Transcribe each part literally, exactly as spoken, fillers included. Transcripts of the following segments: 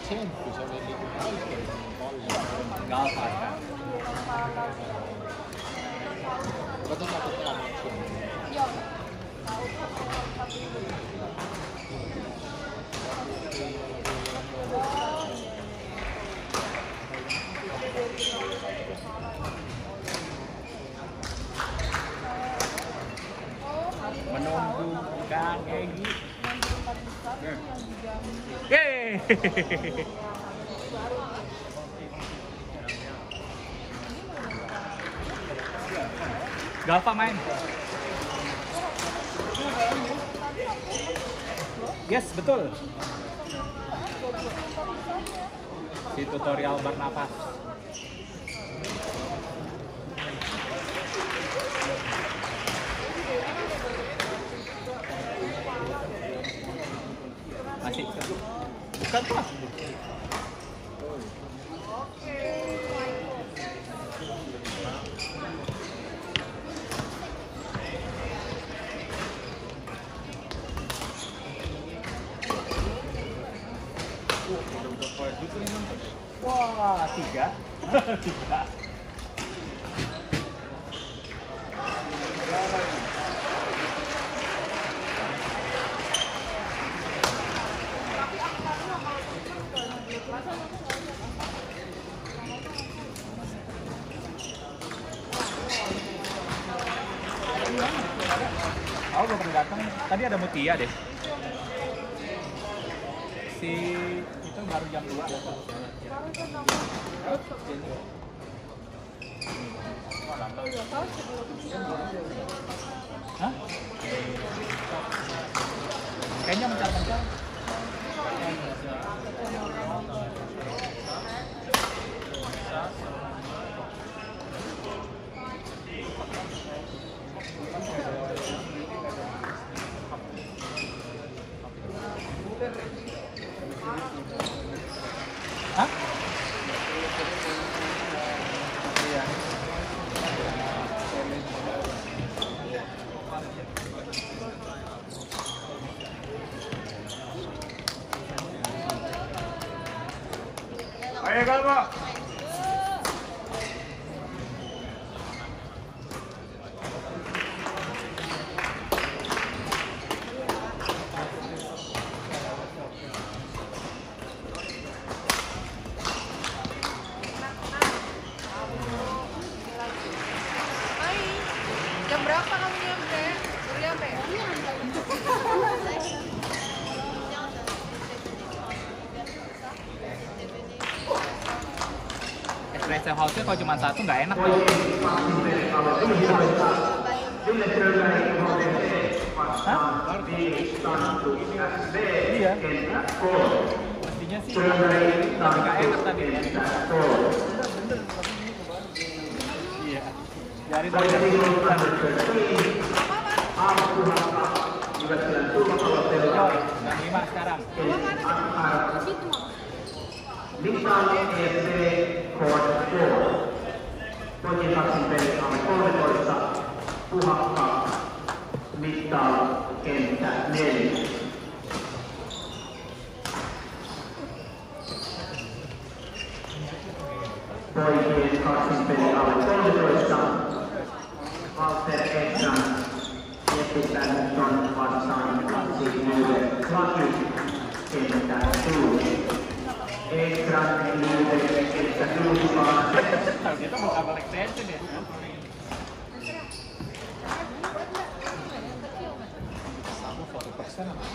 esempio, se vedi Galvani. Berarti satu traduksi. Menunggu Kang Egi. Yeay. Galva main. Yes, betul. Di tutorial bernapas. Masih bukan pas. Wah, tiga. Tiga. Oh, belum pernah datang. Tadi ada Mutia deh. Si itu baru jam dua datang. Hah? Kayaknya mencar-mencar. Hah? Iya. Ayo Galva. Jam berapa kamu nyampe? Baru nyampe? Espresso house-nya kalau cuma satu nggak enak tuh. Hah? Iya. Mestinya sih tapi nggak enak tadi. Iya. Dari tadi jam lima sekarang. Listan E C Code four. Poikikaksin peli alle kolmetoista. Puhakka. Mittal kenttä neljä. Poikien kaksin peli alle kolmetoista. Walter Ekstrand. Jeppi Pärsson vastaan Katsi Nyder Klaki. Kenttä kuusi. Ekstrand Nyder kenttä kuusi. Kalau kita mau kabel extension ya. Sama foto persen apa?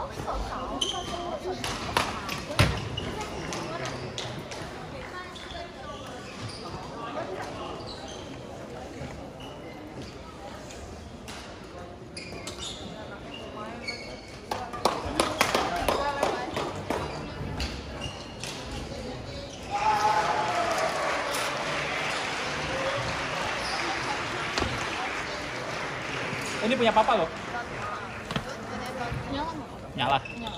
Ini punya papa loh. Nyala. Nyala. Nyala.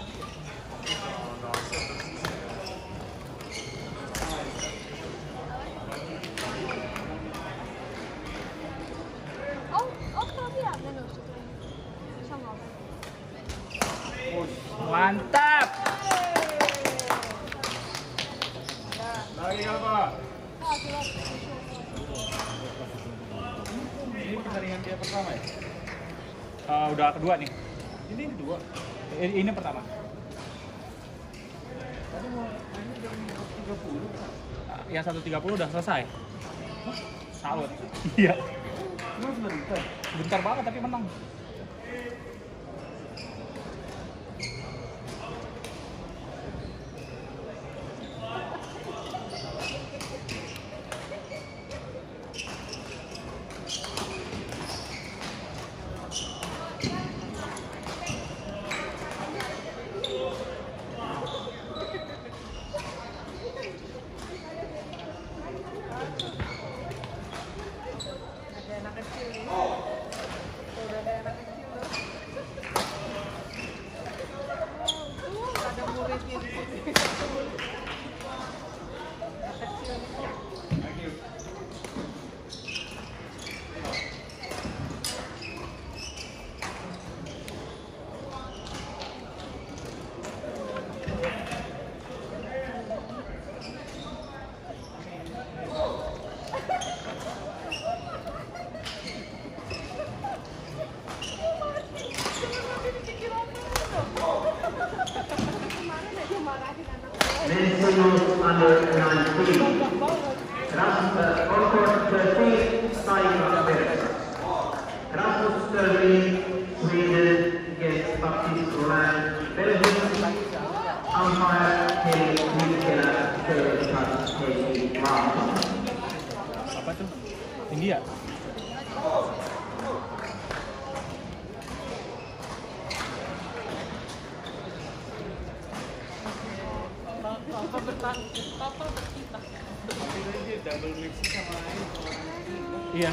Oh, oh tapi ya menus. Sama apa? Mantap. Ini pertandingan dia pertama ya? Uh, udah kedua nih. Ini kedua. Ini, ini pertama. Tadi mau ini jam tiga puluh. Yang satu tiga puluh udah selesai. Salut. Iya. Cuma sebentar. Bentar banget tapi menang. Men singles under nineteen. Rasmus Onkos thirteen, Saika Perez. Rasmus thirteen, Sweden against Baptiste Roland, Belgium. Umpire Kelly Mikela, third cut, Kelly Martin. Apa tuh? India. Papa bertahan, Papa berkita. Dia double mix sama ini. Iya.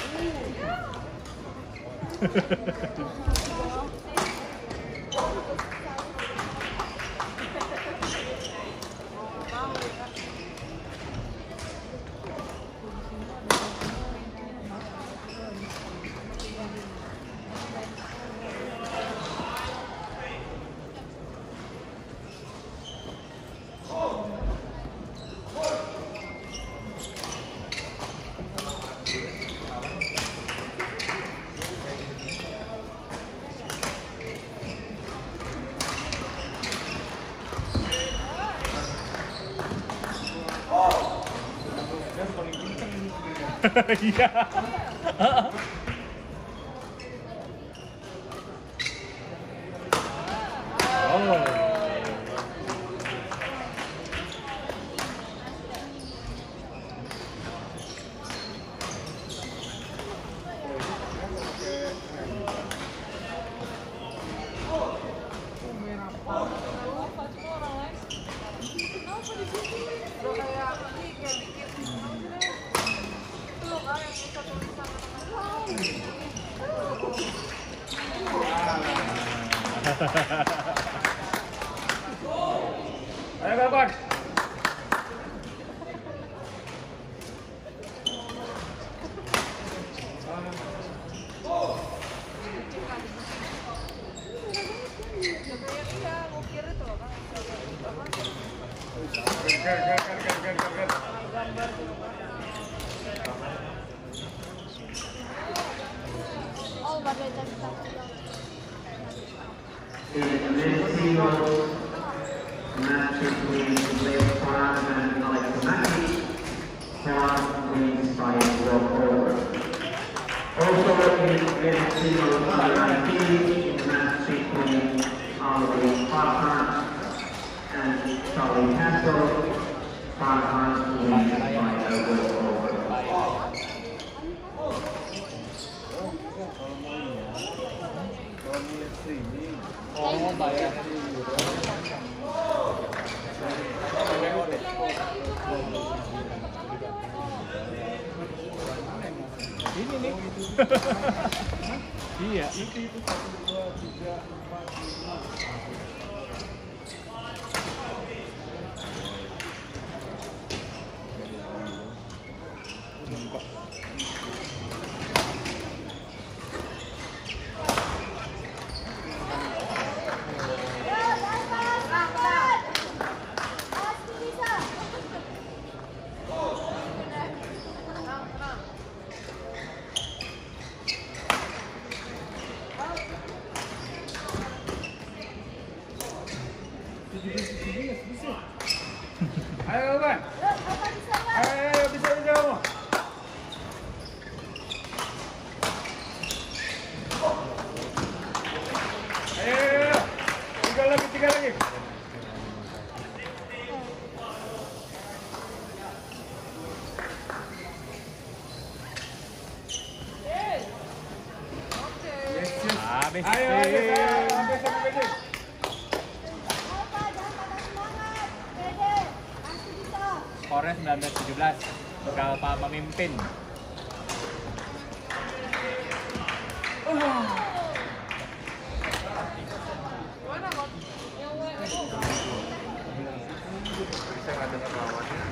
Iya. Oh. Ayo kawan. Oh, bagai cerita. In the men's singles match between Blake Farm and Alex Mackey, Farm wins by walkover. Also in the men's singles under nineteen, in the match between Oliver Farmer and Charlie Castle, Farmer wins by a walkover. Oh, bayar. Ini nih. Iya. Itu itu satu dua tiga empat lima. Ayo, Bang. Ayo, ayo, bisa bisa kamu. Ayo, ayo, ayo. Tiga lagi, tiga lagi. Habis. Ayo, ayo, ayo. Habis, habis, habis. Skornya sembilan belas tujuh belas. Galva memimpin. Bisa nggak dengar lawannya?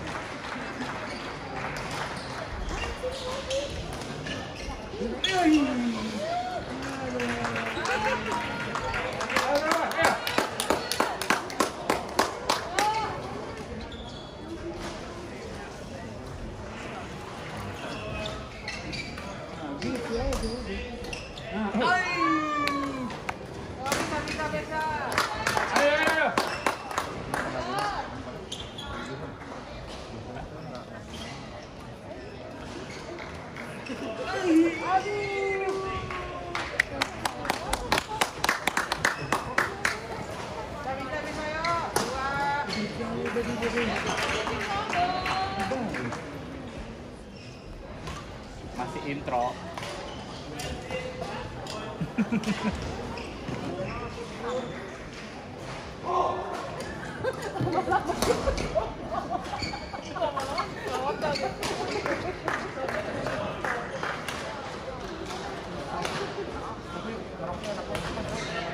Ayo, ayo. Masih intro.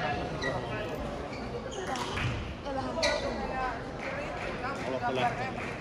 Kalau